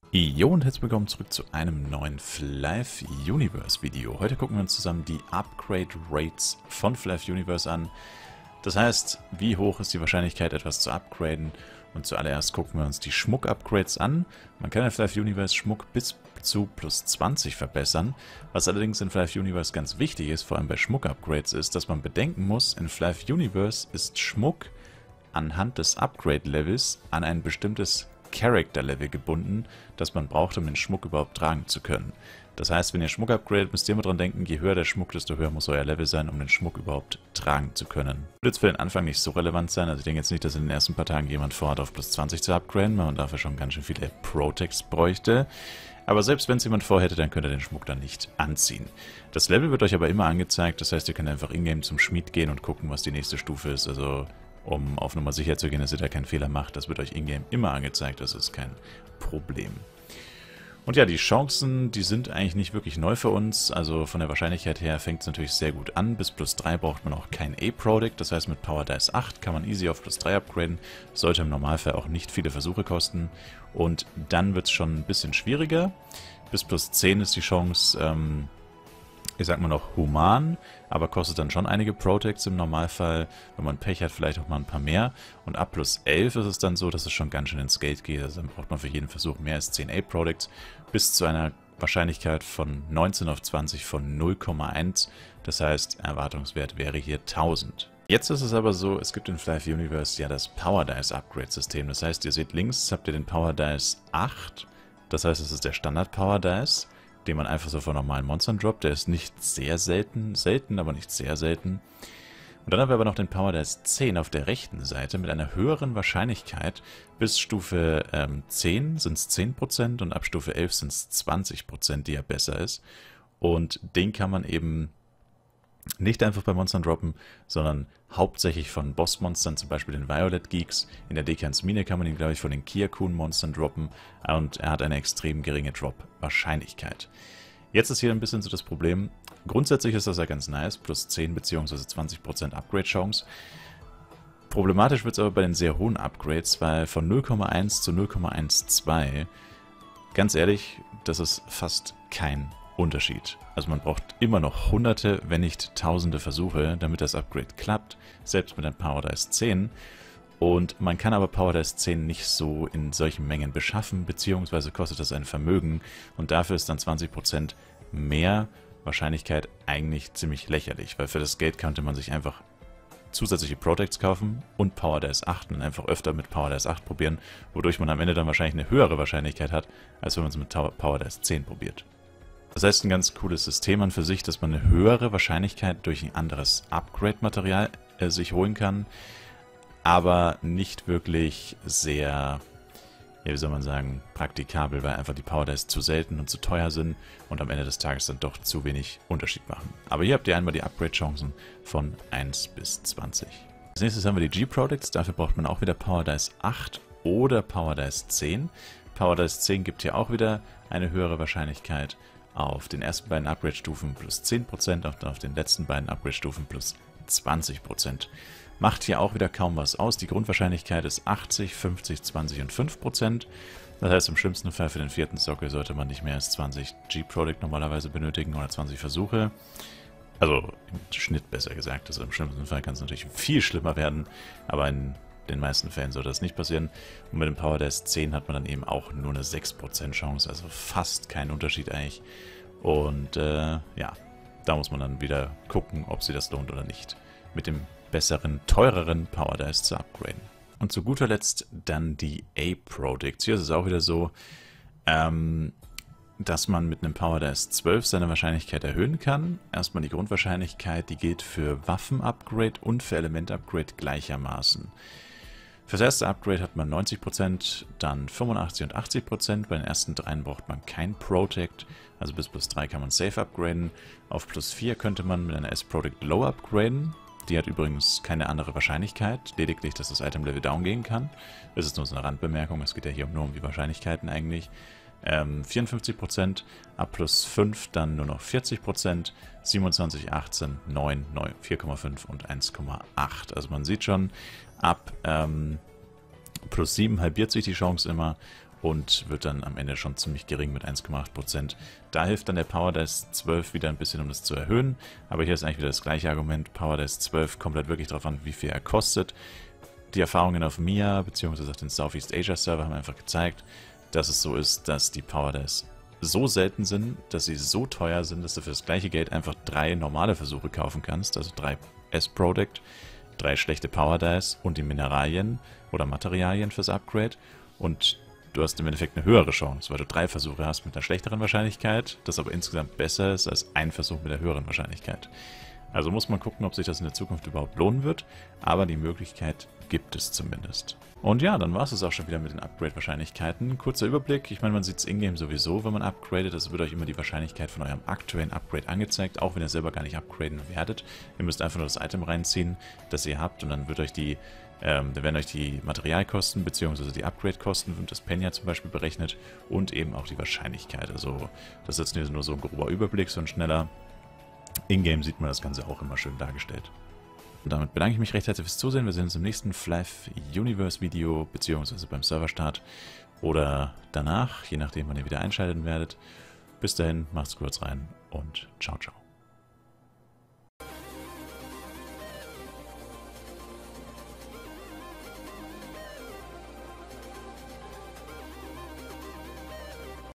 Jo und herzlich willkommen zurück zu einem neuen Flav Universe Video. Heute gucken wir uns zusammen die Upgrade Rates von Flav Universe an. Das heißt, wie hoch ist die Wahrscheinlichkeit, etwas zu upgraden? Und zuallererst gucken wir uns die Schmuck-Upgrades an. Man kann in Flav Universe Schmuck bis zu plus 20 verbessern. Was allerdings in Flav Universe ganz wichtig ist, vor allem bei Schmuck-Upgrades, ist, dass man bedenken muss, in Flav Universe ist Schmuck anhand des Upgrade-Levels an ein bestimmtes Character-Level gebunden, das man braucht, um den Schmuck überhaupt tragen zu können. Das heißt, wenn ihr Schmuck upgradet, müsst ihr immer dran denken, je höher der Schmuck, desto höher muss euer Level sein, um den Schmuck überhaupt tragen zu können. Wird jetzt für den Anfang nicht so relevant sein, also ich denke jetzt nicht, dass in den ersten paar Tagen jemand vorhat, auf plus 20 zu upgraden, weil man dafür schon ganz schön viele Protects bräuchte. Aber selbst wenn es jemand vorhätte, dann könnt ihr den Schmuck dann nicht anziehen. Das Level wird euch aber immer angezeigt, das heißt, ihr könnt einfach in-game zum Schmied gehen und gucken, was die nächste Stufe ist, also um auf Nummer sicher zu gehen, dass ihr da keinen Fehler macht. Das wird euch in-game immer angezeigt, das ist kein Problem. Und ja, die Chancen, die sind eigentlich nicht wirklich neu für uns. Also von der Wahrscheinlichkeit her fängt es natürlich sehr gut an. Bis plus 3 braucht man auch kein A-Product. Das heißt, mit Power Dice 8 kann man easy auf plus 3 upgraden. Sollte im Normalfall auch nicht viele Versuche kosten. Und dann wird es schon ein bisschen schwieriger. Bis plus 10 ist die Chance, ich sag mal noch human, aber kostet dann schon einige Protects im Normalfall. Wenn man Pech hat, vielleicht auch mal ein paar mehr. Und ab plus 11 ist es dann so, dass es schon ganz schön ins Geld geht. Also dann braucht man für jeden Versuch mehr als 10 A-Products bis zu einer Wahrscheinlichkeit von 19 auf 20 von 0,1. Das heißt, Erwartungswert wäre hier 1000. Jetzt ist es aber so, es gibt in Flav Universe ja das Power Dice Upgrade System. Das heißt, ihr seht links, habt ihr den Power Dice 8. Das heißt, es ist der Standard Power Dice, den man einfach so von normalen Monstern droppt. Der ist nicht sehr selten, aber nicht sehr selten. Und dann haben wir aber noch den Power Dice 10 auf der rechten Seite mit einer höheren Wahrscheinlichkeit. Bis Stufe 10 sind es 10% und ab Stufe 11 sind es 20%, die ja besser ist. Und den kann man eben nicht einfach bei Monstern droppen, sondern hauptsächlich von Bossmonstern, zum Beispiel den Violet Geeks. In der Dekans Mine kann man ihn, glaube ich, von den Kiakun-Monstern droppen und er hat eine extrem geringe Drop-Wahrscheinlichkeit. Jetzt ist hier ein bisschen so das Problem. Grundsätzlich ist das ja ganz nice, plus 10 bzw. 20% Upgrade-Chance. Problematisch wird es aber bei den sehr hohen Upgrades, weil von 0,1 zu 0,12, ganz ehrlich, das ist fast kein Unterschied. Also man braucht immer noch hunderte, wenn nicht tausende Versuche, damit das Upgrade klappt, selbst mit einem Power Dice 10. Und man kann aber Power Dice 10 nicht so in solchen Mengen beschaffen, beziehungsweise kostet das ein Vermögen und dafür ist dann 20% mehr Wahrscheinlichkeit eigentlich ziemlich lächerlich, weil für das Geld könnte man sich einfach zusätzliche Protects kaufen und Power Dice 8 und einfach öfter mit Power Dice 8 probieren, wodurch man am Ende dann wahrscheinlich eine höhere Wahrscheinlichkeit hat, als wenn man es mit Power Dice 10 probiert. Das heißt, ein ganz cooles System an für sich, dass man eine höhere Wahrscheinlichkeit durch ein anderes Upgrade-Material sich holen kann, aber nicht wirklich sehr, ja, wie soll man sagen, praktikabel, weil einfach die Power Dice zu selten und zu teuer sind und am Ende des Tages dann doch zu wenig Unterschied machen. Aber hier habt ihr einmal die Upgrade-Chancen von 1 bis 20. Als nächstes haben wir die G-Products, dafür braucht man auch wieder Power Dice 8 oder Power Dice 10. Power Dice 10 gibt hier auch wieder eine höhere Wahrscheinlichkeit. Auf den ersten beiden Upgrade-Stufen plus 10% und auf den letzten beiden Upgrade-Stufen plus 20%. Macht hier auch wieder kaum was aus. Die Grundwahrscheinlichkeit ist 80, 50, 20 und 5%. Das heißt, im schlimmsten Fall für den vierten Sockel sollte man nicht mehr als 20 G-Product normalerweise benötigen oder 20 Versuche. Also im Schnitt besser gesagt. Also im schlimmsten Fall kann es natürlich viel schlimmer werden, aber in den meisten Fällen sollte das nicht passieren. Und mit dem Power Dice 10 hat man dann eben auch nur eine 6% Chance, also fast kein Unterschied eigentlich. Und ja, da muss man dann wieder gucken, ob sich das lohnt oder nicht, mit dem besseren, teureren Power Dice zu upgraden. Und zu guter Letzt dann die A-Products. Hier ist es auch wieder so, dass man mit einem Power Dice 12 seine Wahrscheinlichkeit erhöhen kann. Erstmal die Grundwahrscheinlichkeit, die gilt für Waffen-Upgrade und für Element-Upgrade gleichermaßen. Fürs erste Upgrade hat man 90%, dann 85% und 80%. Bei den ersten dreien braucht man kein Protect, also bis plus 3 kann man safe upgraden. Auf plus 4 könnte man mit einer S-Product Low upgraden. Die hat übrigens keine andere Wahrscheinlichkeit, lediglich, dass das Item-Level down gehen kann. Das ist nur so eine Randbemerkung, es geht ja hier nur um die Wahrscheinlichkeiten eigentlich. 54%, ab plus 5 dann nur noch 40%, 27, 18, 9, 9 4,5 und 1,8. Also man sieht schon, ab plus 7 halbiert sich die Chance immer und wird dann am Ende schon ziemlich gering mit 1,8%. Da hilft dann der Power Dice 12 wieder ein bisschen, um das zu erhöhen, aber hier ist eigentlich wieder das gleiche Argument. Power Dice 12 kommt halt wirklich darauf an, wie viel er kostet. Die Erfahrungen auf MIA bzw. auf den Southeast Asia Server haben einfach gezeigt, dass es so ist, dass die Power Dice so selten sind, dass sie so teuer sind, dass du für das gleiche Geld einfach 3 normale Versuche kaufen kannst, also 3 S-Product, 3 schlechte Power Dice und die Mineralien oder Materialien fürs Upgrade, und du hast im Endeffekt eine höhere Chance, weil du 3 Versuche hast mit einer schlechteren Wahrscheinlichkeit, das aber insgesamt besser ist als ein Versuch mit der höheren Wahrscheinlichkeit. Also muss man gucken, ob sich das in der Zukunft überhaupt lohnen wird, aber die Möglichkeit gibt es zumindest. Und ja, dann war es auch schon wieder mit den Upgrade-Wahrscheinlichkeiten. Kurzer Überblick, ich meine, man sieht es in-game sowieso, wenn man upgradet, es wird euch immer die Wahrscheinlichkeit von eurem aktuellen Upgrade angezeigt, auch wenn ihr selber gar nicht upgraden werdet. Ihr müsst einfach nur das Item reinziehen, das ihr habt, und dann wird euch dann werden euch die Materialkosten bzw. die Upgrade-Kosten und das Penya zum Beispiel berechnet und eben auch die Wahrscheinlichkeit. Also das ist jetzt nur so ein grober Überblick, so ein schneller. In-game sieht man das Ganze auch immer schön dargestellt. Und damit bedanke ich mich recht herzlich fürs Zusehen. Wir sehen uns im nächsten Flav Universe Video, beziehungsweise beim Serverstart oder danach, je nachdem wann ihr wieder einschalten werdet. Bis dahin, macht's kurz rein und ciao, ciao.